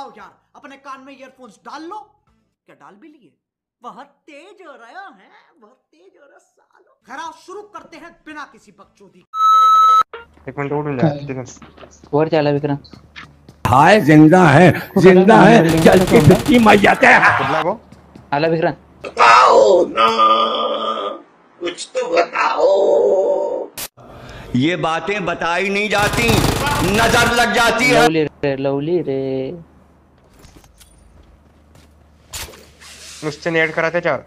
आओ यार, अपने कान में ईयरफोन्स डाल लो। क्या डाल भी लिए? बहुत तेज हो रहा है, बहुत तेज हो रहा सालो। खैर शुरू करते हैं बिना किसी बकचोदी। एक मिनट उठ जा वर चला विक्रम। हाय जिंदा है चलती फिरती मर जाते हैं। कुठला गो आला विक्रम। बताओ ना, कुछ तो बताओ। ये बातें बताई नहीं जाती, नजर लग जाती है। लवली रे नुसते नेट करा त्याच्यावर.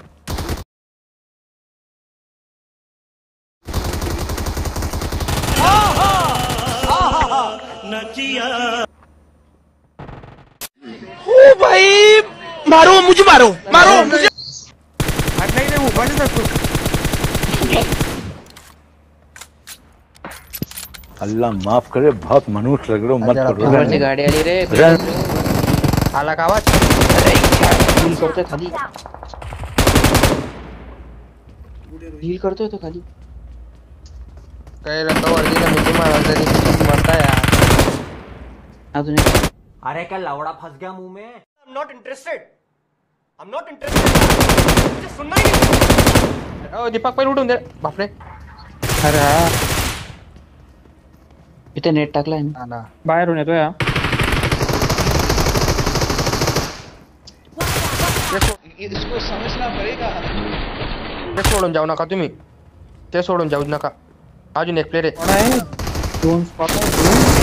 ओ भाई मारो मुझे, मारो मुझे. नाही नाही उभाच असतो. अल्लाह माफ करे, बहुत मनुष्य लग रहे हो, मत करो. वरची गाडी आली रे. आला का आवाज? हील करतोय खाली. हील करतोय तो खाली. काय लका वरतीला मुझे मारा तरी मरता यार. अजून एक. अरे क्या लवड़ा फंस गया मुंह में. I'm not interested. मुझे सुनना ही नहीं. ओ दीपक पहिले उठून दे. बापरे. अरे इथे नेट टाकलाय ना. बाहेरून येतोय हा. इसको समझना पड़ेगा. ते सोडून जाऊ नका तुम्ही. ते सोडून जाऊ नका. अजून एक प्लेयर आहे. दोन स्पॉट आहे.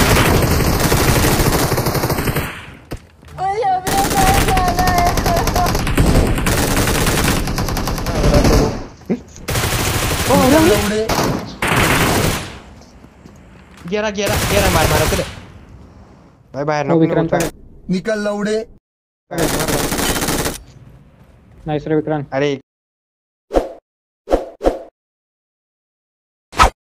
गेरा मार कुठे. बाहेर नको निकल लवडे. नाइस रे विक्रांत. अरे